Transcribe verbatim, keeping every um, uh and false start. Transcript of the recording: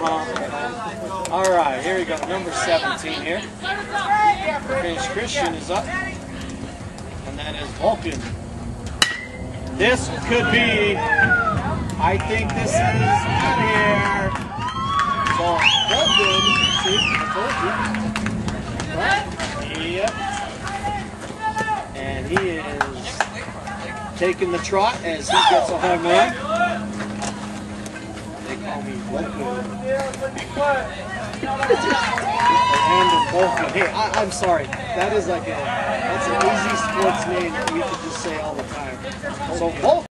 Uh-huh. All right, here we go. Number seventeen here. Finnish Christian is up. And that is Vulcan. This could be, I think this is out of here. So, Vulcan, see, I told you. Right? Yep. And he is taking the trot as he gets a home run. They call me Vulcan. Random Vulcan. Hey, I, I'm sorry. That is like a, that's an easy sports name that you could just say all the time. So Vulcan.